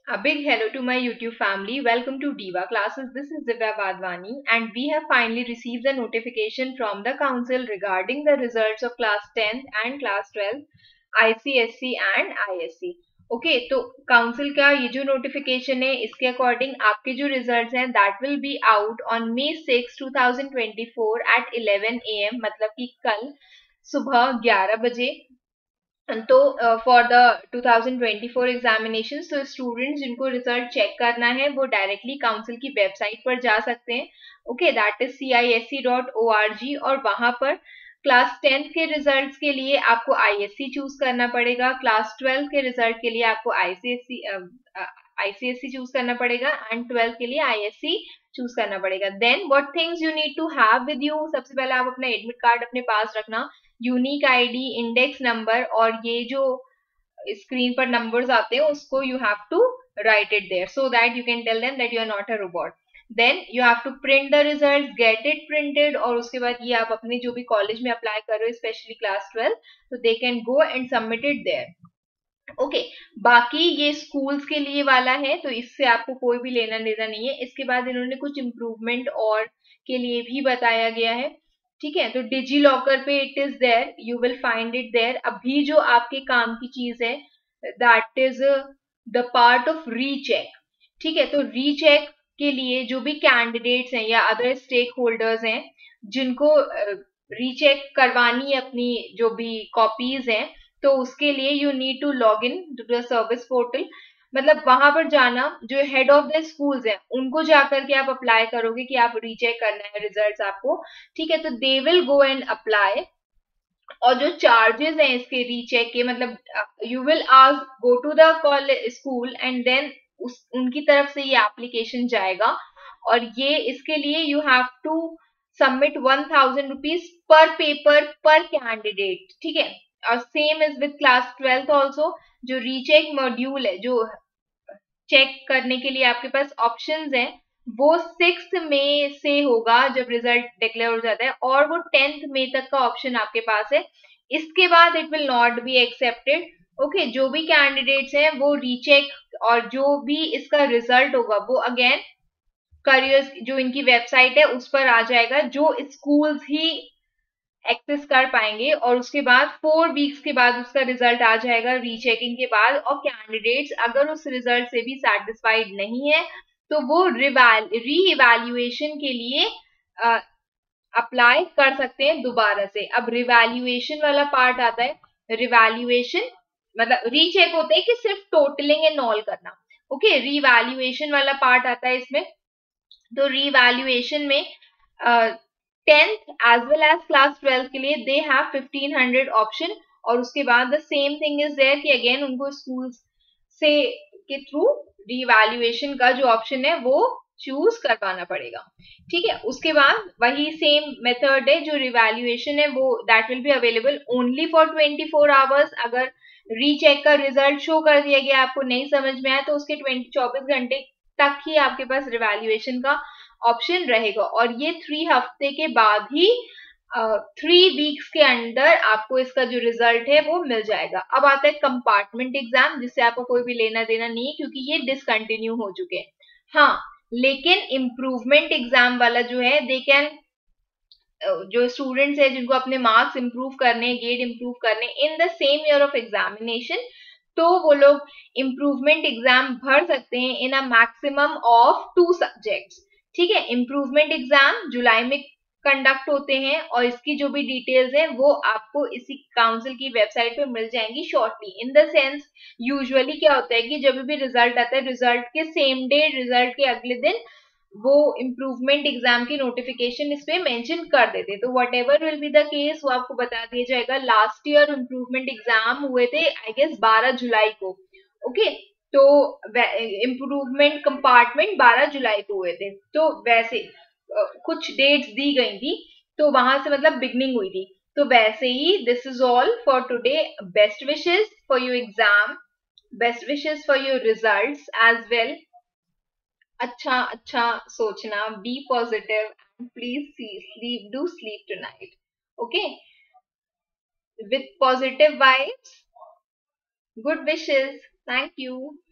A big hello to my YouTube family. Welcome to Diva Classes. This is Divya Badwani and we have finally received the notification from the council regarding the results of class 10th and class 12 ICSE and ISC. Okay तो council का ये जो notification है इसके according आपके जो results हैं that will be out on May 6, 2024 at 11 AM मतलब कि कल सुबह 11 बजे। तो फॉर द 2024 एग्जामिनेशन तो स्टूडेंट्स जिनको रिजल्ट चेक करना है वो डायरेक्टली काउंसिल की वेबसाइट पर जा सकते हैं। ओके दैट इज CISE.org और वहां पर क्लास 10th के रिजल्ट्स के लिए आपको ISC चूज करना पड़ेगा, क्लास 12 के रिजल्ट के लिए आपको ICSE चूज करना पड़ेगा एंड 12 के लिए ISC चूज करना पड़ेगा। Then what things you need to have with you, सबसे पहले आप अपना एडमिट कार्ड अपने पास रखना, यूनिक आईडी, इंडेक्स नंबर और ये जो स्क्रीन पर नंबर्स आते हैं उसको you have to write it there so that you can tell them that you are not a robot. Then you have to print the result, get it printed और उसके बाद ये आप अपने जो भी कॉलेज में अप्लाई कर रहे हो स्पेशली क्लास 12 तो they can go and submit it there. Okay बाकी ये स्कूल्स के लिए वाला है तो इससे आपको कोई भी लेना देना नहीं है। इसके बाद इन्होंने कुछ इम्प्रूवमेंट और के लिए भी बताया गया है, ठीक है। तो डिजी लॉकर पे it is there, you will find it there. अभी जो आपके काम की चीज है that is the part of recheck, ठीक है। तो रीचेक के लिए जो भी कैंडिडेट्स हैं या अदर स्टेक होल्डर्स हैं जिनको रीचेक करवानी है अपनी जो भी कॉपीज हैं तो उसके लिए you need to log in to the service portal, मतलब वहां पर जाना, जो हेड ऑफ द स्कूल्स हैं उनको जाकर के आप अप्लाई करोगे कि आप रीचेक करना है रिजल्ट्स आपको, ठीक है। तो they will go and apply और जो चार्जेस हैं इसके रीचेक के मतलब you will ask go to the college school and then उनकी तरफ से ये एप्लीकेशन जाएगा और ये इसके लिए you have to submit 1000 rupees पर पेपर पर कैंडिडेट, ठीक है। और same is with class 12th also, जो रीचेक मॉड्यूल है जो चेक करने के लिए आपके पास ऑप्शंस हैं वो 6 मई से होगा जब रिजल्ट डिक्लेयर हो जाता है और वो 10th मई तक का ऑप्शन आपके पास है। इसके बाद it will not be accepted. Okay जो भी कैंडिडेट्स हैं वो रीचेक और जो भी इसका रिजल्ट होगा वो अगेन करियर्स जो इनकी वेबसाइट है उस पर आ जाएगा, जो स्कूल्स ही एक्सेस कर पाएंगे और उसके बाद 4 वीक्स के बाद उसका रिजल्ट आ जाएगा रीचेकिंग के बाद। और कैंडिडेट्स अगर उस रिजल्ट से भी सेटिस्फाइड नहीं है तो वो री इवैल्यूएशन के लिए अप्लाई कर सकते हैं दोबारा से। अब रिवैल्यूएशन वाला पार्ट आता है, रिवैल्यूएशन मतलब रीचेक होते हैं कि सिर्फ टोटलिंग एंड ऑल करना, ओके। रिवैल्यूएशन वाला पार्ट आता है इसमें। तो रिवैल्यूएशन में 10th as well as class 12 के लिए they have 1500 ऑप्शन और उसके बाद the same thing is there कि again उनको स्कूल से के थ्रू रीवैल्यूएशन का जो ऑप्शन है वो चूज करवाना पड़ेगा, ठीक है। उसके बाद वही सेम मेथड है, जो रिवैल्यूएशन है वो that will be available only for 24 hours. अगर रीचेक का रिजल्ट शो कर दिया गया आपको नहीं समझ में आया तो उसके 24 घंटे तक ही आपके पास रिवैल्यूएशन का ऑप्शन रहेगा और ये 3 हफ्ते के बाद ही 3 वीक्स के अंदर आपको इसका जो रिजल्ट है वो मिल जाएगा। अब आता है कंपार्टमेंट एग्जाम जिससे आपको कोई भी लेना देना नहीं है क्योंकि ये डिसकंटिन्यू हो चुके हैं। हाँ लेकिन इम्प्रूवमेंट एग्जाम वाला जो है दे कैन, जो स्टूडेंट्स है जिनको अपने मार्क्स इंप्रूव करने, ग्रेड इंप्रूव करने in the same year of examination, तो वो लोग इम्प्रूवमेंट एग्जाम भर सकते हैं in a maximum of 2 subjects, ठीक है। इम्प्रूवमेंट एग्जाम जुलाई में कंडक्ट होते हैं और इसकी जो भी डिटेल्स है वो आपको इसी काउंसिल की वेबसाइट पे मिल जाएंगी shortly. In the sense usually क्या होता है कि जब भी रिजल्ट आता है रिजल्ट के सेम डे, रिजल्ट के अगले दिन वो इम्प्रूवमेंट एग्जाम की नोटिफिकेशन इस पे मेंशन कर देते, तो whatever will be the case वो आपको बता दिया जाएगा। लास्ट ईयर इम्प्रूवमेंट एग्जाम हुए थे आई गेस 12 जुलाई को, ओके। तो इम्प्रूवमेंट कंपार्टमेंट 12 जुलाई को हुए थे, तो वैसे कुछ डेट्स दी गई थी तो वहां से मतलब बिगनिंग हुई थी, तो वैसे ही this is all for today. Best wishes for your exam, best wishes for your results as well. अच्छा सोचना, be positive and please sleep, do sleep tonight, okay, with positive vibes, good wishes. Thank you.